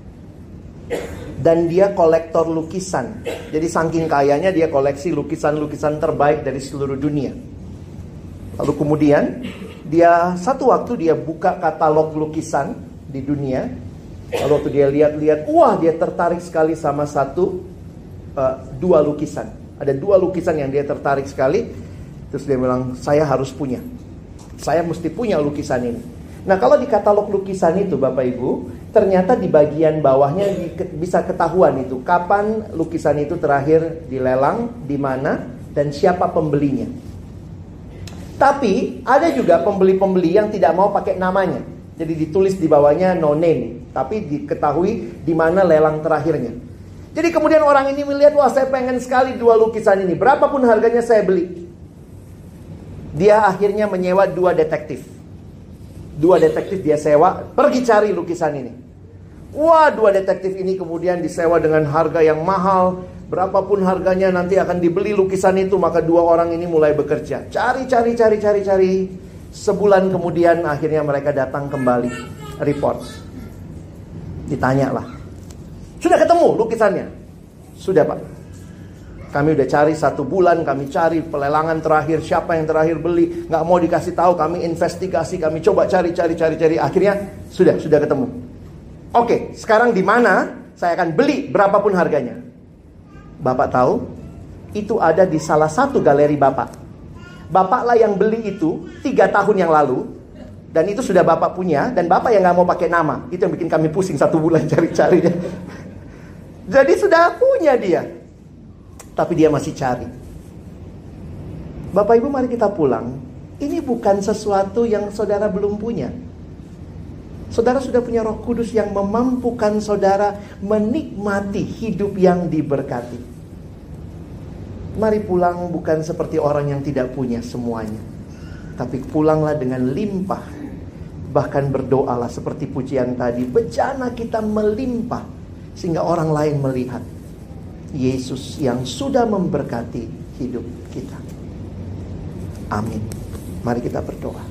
dan dia kolektor lukisan. Jadi saking kayanya dia koleksi lukisan-lukisan terbaik dari seluruh dunia. Lalu kemudian satu waktu dia buka katalog lukisan di dunia. Lalu waktu dia lihat-lihat, wah dia tertarik sekali sama dua lukisan. Ada dua lukisan yang dia tertarik sekali. Terus dia bilang, saya harus punya. Saya mesti punya lukisan ini. Nah kalau di katalog lukisan itu Bapak Ibu, ternyata di bagian bawahnya bisa ketahuan itu kapan lukisan itu terakhir dilelang, di mana, dan siapa pembelinya. Tapi ada juga pembeli-pembeli yang tidak mau pakai namanya. Jadi ditulis di bawahnya no name, tapi diketahui di mana lelang terakhirnya. Jadi kemudian orang ini melihat, wah saya pengen sekali dua lukisan ini, berapapun harganya saya beli. Dia akhirnya menyewa dua detektif. Dua detektif dia sewa, pergi cari lukisan ini. Wah, dua detektif ini kemudian disewa dengan harga yang mahal. Berapapun harganya nanti akan dibeli lukisan itu. Maka dua orang ini mulai bekerja. Cari. Sebulan kemudian akhirnya mereka datang kembali. Report. Ditanyalah. Sudah ketemu lukisannya? Sudah Pak. Kami udah cari 1 bulan, kami cari pelelangan terakhir, siapa yang terakhir beli, nggak mau dikasih tahu, kami investigasi, kami coba cari, akhirnya sudah ketemu. Oke, sekarang di mana saya akan beli berapapun harganya? Bapak tahu, itu ada di salah satu galeri Bapak. Bapaklah yang beli itu 3 tahun yang lalu, dan itu sudah Bapak punya, dan Bapak yang nggak mau pakai nama. Itu yang bikin kami pusing 1 bulan cari. Jadi sudah punya dia. Tapi dia masih cari. Bapak Ibu mari kita pulang. Ini bukan sesuatu yang saudara belum punya. Saudara sudah punya Roh Kudus yang memampukan saudara menikmati hidup yang diberkati. Mari pulang bukan seperti orang yang tidak punya semuanya, tapi pulanglah dengan limpah. Bahkan berdoalah seperti pujian tadi, bejana kita melimpah sehingga orang lain melihat Yesus yang sudah memberkati hidup kita. Amin. Mari kita berdoa.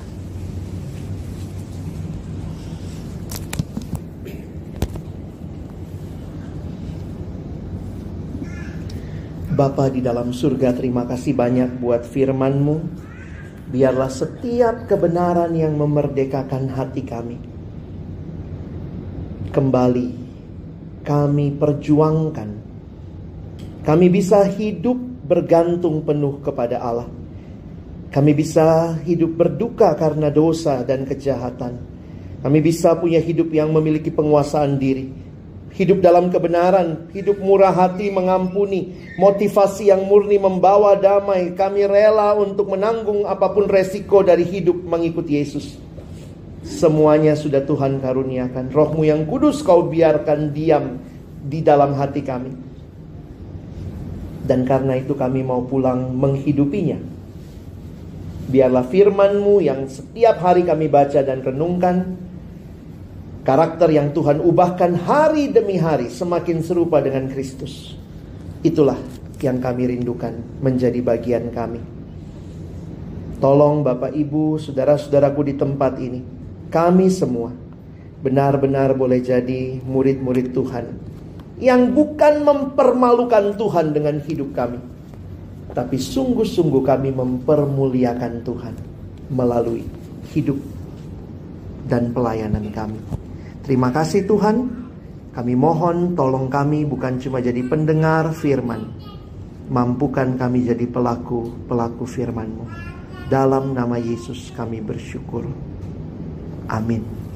Bapa di dalam surga, terima kasih banyak buat firman-Mu. Biarlah setiap kebenaran yang memerdekakan hati kami kembali kami perjuangkan. Kami bisa hidup bergantung penuh kepada Allah. Kami bisa hidup berduka karena dosa dan kejahatan. Kami bisa punya hidup yang memiliki penguasaan diri. Hidup dalam kebenaran, hidup murah hati, mengampuni, motivasi yang murni membawa damai. Kami rela untuk menanggung apapun resiko dari hidup mengikuti Yesus. Semuanya sudah Tuhan karuniakan. Roh-Mu yang kudus Kau biarkan diam di dalam hati kami. Dan karena itu kami mau pulang menghidupinya. Biarlah firman-Mu yang setiap hari kami baca dan renungkan, karakter yang Tuhan ubahkan hari demi hari semakin serupa dengan Kristus. Itulah yang kami rindukan menjadi bagian kami. Tolong Bapak Ibu, saudara-saudaraku di tempat ini, kami semua benar-benar boleh jadi murid-murid Tuhan yang bukan mempermalukan Tuhan dengan hidup kami, tapi sungguh-sungguh kami mempermuliakan Tuhan melalui hidup dan pelayanan kami. Terima kasih Tuhan. Kami mohon tolong kami bukan cuma jadi pendengar firman, mampukan kami jadi pelaku firman-Mu. Dalam nama Yesus kami bersyukur. Amin.